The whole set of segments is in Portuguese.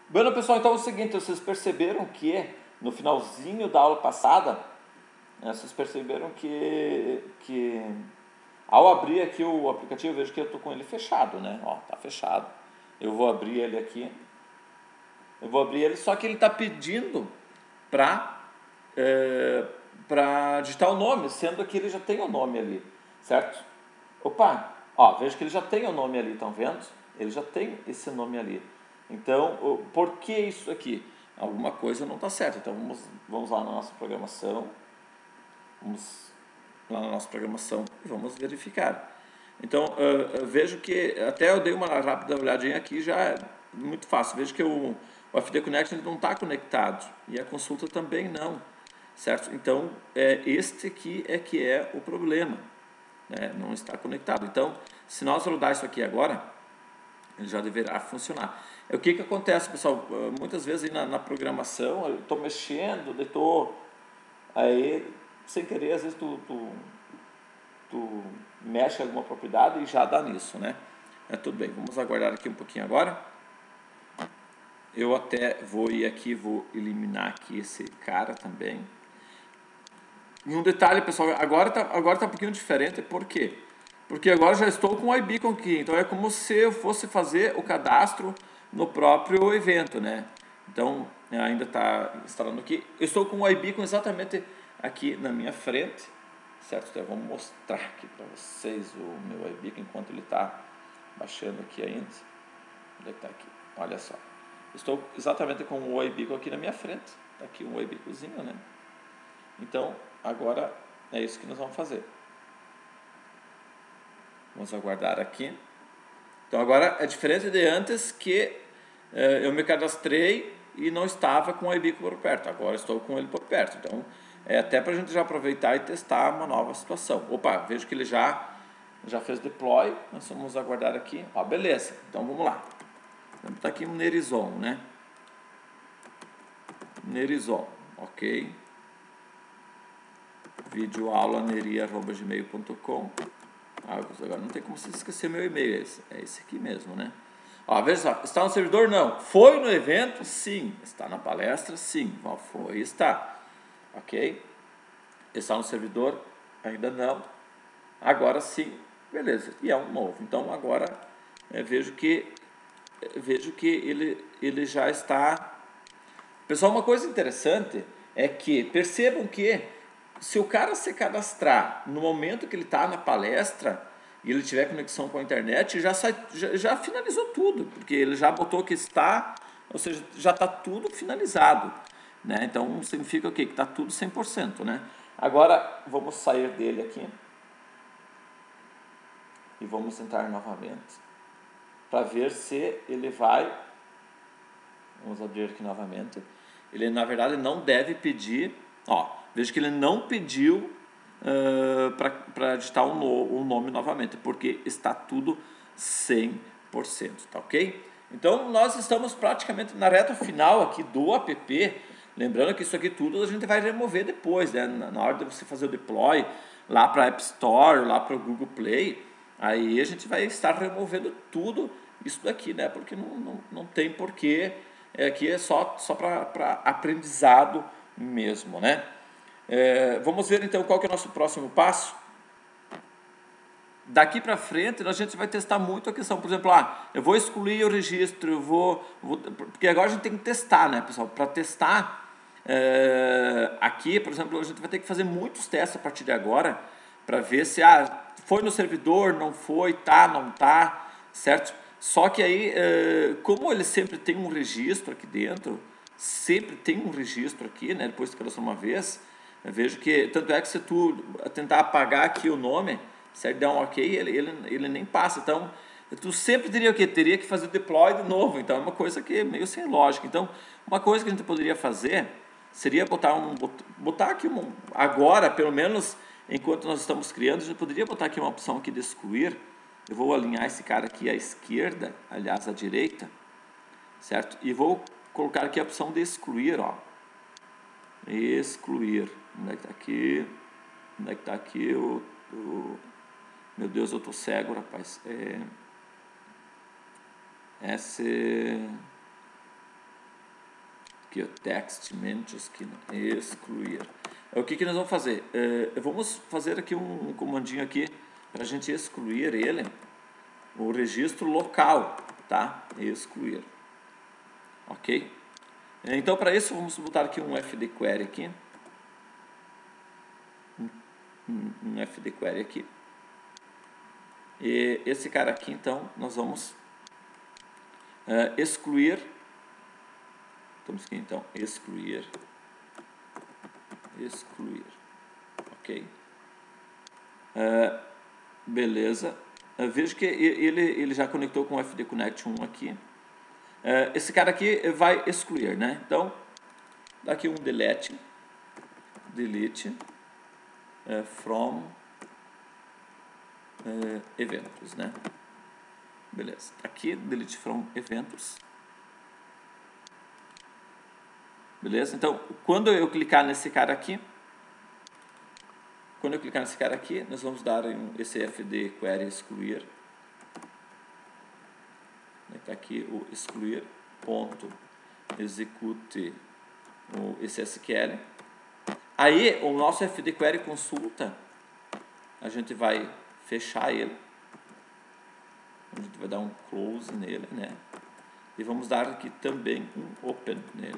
Bueno, pessoal, então é o seguinte, vocês perceberam que no finalzinho da aula passada, vocês perceberam que ao abrir aqui o aplicativo, eu vejo que eu estou com ele fechado, né? Ó, tá fechado. Eu vou abrir ele aqui. Só que ele está pedindo para para digitar o nome, sendo que ele já tem o nome ali, certo? Opa, ó, veja que ele já tem o nome ali, estão vendo? Ele já tem esse nome ali. Então, por que isso aqui? Alguma coisa não está certa. Então, vamos lá na nossa programação. Vamos lá na nossa programação e vamos verificar. Então, vejo que, até eu dei uma rápida olhadinha aqui, já é muito fácil. Vejo que o FD Connect não está conectado e a consulta também não, certo? Então, este aqui é que é o problema, né? Não está conectado. Então, se nós rodar isso aqui agora, ele já deverá funcionar. O que acontece, pessoal? Muitas vezes aí na programação, eu estou mexendo, aí, sem querer, às vezes tu mexe em alguma propriedade e já dá nisso, né? Tudo bem, vamos aguardar aqui um pouquinho agora. Eu até vou ir aqui, vou eliminar aqui esse cara também. E um detalhe, pessoal, agora tá um pouquinho diferente, por quê? Porque agora já estou com o iBeacon aqui, então é como se eu fosse fazer o cadastro no próprio evento, né? Então, ainda está instalando aqui. Eu estou com o iBeacon exatamente aqui na minha frente, certo? Então, eu vou mostrar aqui para vocês o meu iBeacon enquanto ele está baixando aqui ainda. Onde é que está aqui? Olha só. Estou exatamente com o iBeacon aqui na minha frente. Está aqui um iBeaconzinho, né? Então, agora é isso que nós vamos fazer. Vamos aguardar aqui. Então, agora é diferente de antes que eu me cadastrei e não estava com o iBeacon por perto. Agora estou com ele por perto. Então, até para a gente já aproveitar e testar uma nova situação. Opa, vejo que ele já fez deploy. Nós vamos aguardar aqui. Ó, beleza. Então, vamos lá. Vamos botar aqui um Nerizon, né? Nerizon, ok. videoaula.neri@gmail.com. Agora não tem como você esquecer meu e-mail, é esse aqui mesmo, né? Ó, veja só, está no servidor? Não. Foi no evento? Sim. Está na palestra? Sim. Ó, foi, está. Ok? Está no servidor? Ainda não. Agora sim. Beleza. E é um novo. Então agora vejo que ele já está. Pessoal, uma coisa interessante é que percebam que se o cara se cadastrar no momento que ele está na palestra e ele tiver conexão com a internet, já finalizou tudo, porque ele já botou que está, ou seja, já está tudo finalizado, né? Então significa o quê? Que está tudo 100%, né? Agora vamos sair dele aqui e vamos entrar novamente para ver se ele vai. Vamos abrir aqui novamente. Ele, na verdade, não deve pedir. Ó, veja que ele não pediu para digitar o nome novamente, porque está tudo 100%, tá ok? Então, nós estamos praticamente na reta final aqui do app. Lembrando que isso aqui tudo a gente vai remover depois, né? Na hora de você fazer o deploy lá para a App Store, lá para o Google Play, aí a gente vai estar removendo tudo isso daqui, né? Porque não tem porquê. Aqui é só para aprendizado mesmo, né? Vamos ver então qual que é o nosso próximo passo. Daqui para frente a gente vai testar muito a questão, por exemplo, eu vou excluir o registro, porque agora a gente tem que testar, né, pessoal? Para testar aqui, por exemplo, a gente vai ter que fazer muitos testes a partir de agora para ver se foi no servidor, não foi, tá, não tá, certo? Só que aí, como ele sempre tem um registro aqui dentro, sempre tem um registro aqui, né? Depois que cadastrou uma vez, eu vejo que, tanto é que se tu tentar apagar aqui o nome, se ele der um ok, ele nem passa. Então, tu sempre teria o quê? Teria que fazer o deploy de novo. Então, é uma coisa que é meio sem lógica. Então, uma coisa que a gente poderia fazer seria botar aqui, agora, pelo menos, enquanto nós estamos criando, a gente poderia botar aqui uma opção aqui de excluir. Eu vou alinhar esse cara aqui à esquerda, aliás, à direita, certo? E vou colocar aqui a opção de excluir, ó. Excluir. Onde é que está aqui? Onde é que está aqui Meu Deus, eu tô cego, rapaz. Aqui, ó, text, mentions, excluir. O que nós vamos fazer? Vamos fazer aqui um comandinho aqui para a gente excluir ele, o registro local, tá? Excluir. Ok? Então, para isso, vamos botar aqui um fd query aqui. Um fd query aqui. E esse cara aqui, então, nós vamos excluir. Estamos aqui, então, excluir. Ok? Beleza. Vejo que ele já conectou com o fd connect 1 aqui. Esse cara aqui vai excluir, né? Então, dá aqui um delete from eventos, né? Beleza. Aqui, delete from eventos. Beleza? Então, quando eu clicar nesse cara aqui, nós vamos dar esse fd query excluir. Está aqui o excluir ponto execute esse SQL. Aí o nosso fd query consulta, a gente vai fechar ele, a gente vai dar um close nele, né? E vamos dar aqui também um open nele.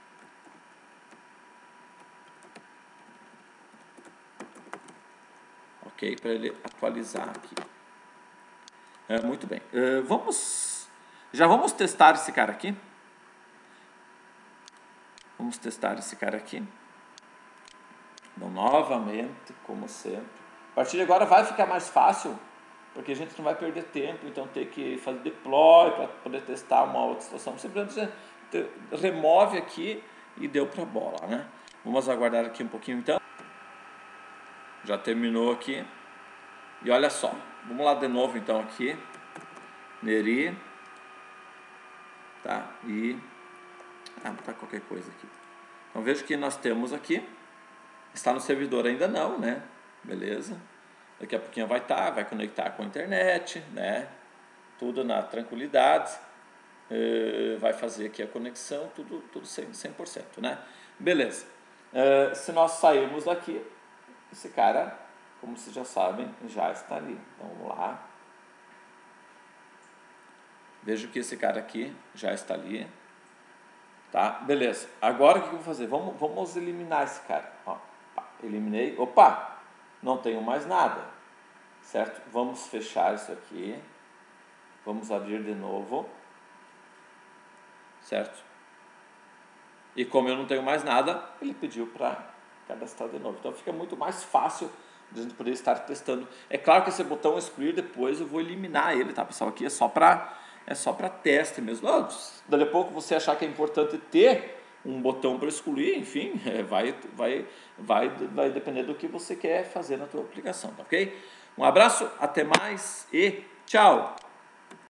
Ok, para ele atualizar aqui. Muito bem. Já vamos testar esse cara aqui. Vamos testar esse cara aqui. Então, novamente, como sempre. A partir de agora vai ficar mais fácil, porque a gente não vai perder tempo, então ter que fazer deploy para poder testar uma outra situação. Simplesmente remove aqui e deu para a bola, né? Vamos aguardar aqui um pouquinho então. Já terminou aqui. E olha só, vamos lá de novo então aqui. Neri. Tá? E tá qualquer coisa aqui. Então veja que nós temos aqui. Está no servidor ainda não, né? Beleza. Daqui a pouquinho vai conectar com a internet, né? Tudo na tranquilidade. Vai fazer aqui a conexão, tudo 100%, né? Beleza. Se nós sairmos daqui, esse cara, como vocês já sabem, já está ali. Então vamos lá. Vejo que esse cara aqui já está ali. Tá? Beleza. Agora o que eu vou fazer? Vamos eliminar esse cara. Ó, eliminei. Opa! Não tenho mais nada. Certo? Vamos fechar isso aqui. Vamos abrir de novo. Certo? E como eu não tenho mais nada, ele pediu para cadastrar de novo. Então fica muito mais fácil de a gente poder estar testando. É claro que esse botão excluir depois eu vou eliminar ele, tá, pessoal? Aqui é só para teste mesmo. Daqui a pouco você achar que é importante ter um botão para excluir, enfim, vai depender do que você quer fazer na tua aplicação, tá ok? Um abraço, até mais e tchau!